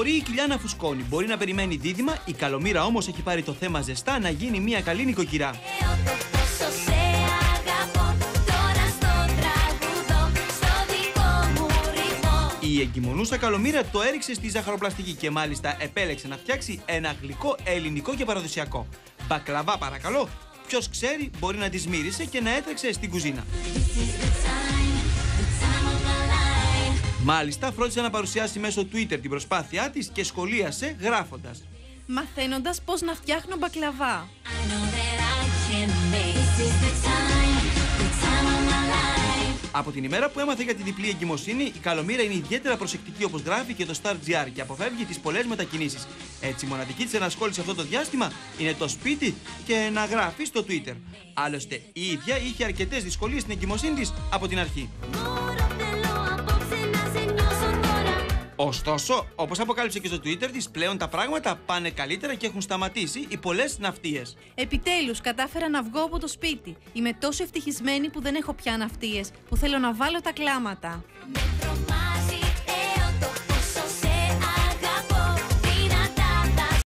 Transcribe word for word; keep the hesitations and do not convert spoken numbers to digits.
Μπορεί η κοιλιά να φουσκώνει, μπορεί να περιμένει δίδυμα. Η Καλομήρα όμως έχει πάρει το θέμα ζεστά να γίνει μια καλή νοικοκυρά. Η εγκυμονούσα Καλομήρα το έριξε στη ζαχαροπλαστική και μάλιστα επέλεξε να φτιάξει ένα γλυκό ελληνικό και παραδοσιακό. Μπακλαβά, παρακαλώ. Ποιος ξέρει, μπορεί να τη μύρισε και να έτρεξε στην κουζίνα. Μάλιστα, φρόντισε να παρουσιάσει μέσω Twitter την προσπάθειά της και σχολίασε γράφοντας: μαθαίνοντας πώς να φτιάχνω μπακλαβά. Από την ημέρα που έμαθε για τη διπλή εγκυμοσύνη, η Καλομήρα είναι ιδιαίτερα προσεκτική, όπως γράφει και το Star.gr, και αποφεύγει τις πολλές μετακινήσεις. Έτσι, η μοναδική της ενασχόληση αυτό το διάστημα είναι το σπίτι και να γράφει στο Twitter. Άλλωστε, η ίδια είχε αρκετές δυσκολίες στην εγκυμοσύνη της από την αρχή. Ωστόσο, όπως αποκάλυψε και στο Twitter της, πλέον τα πράγματα πάνε καλύτερα και έχουν σταματήσει οι πολλές ναυτίες. Επιτέλους, κατάφερα να βγω από το σπίτι. Είμαι τόσο ευτυχισμένη που δεν έχω πια ναυτίες, που θέλω να βάλω τα κλάματα.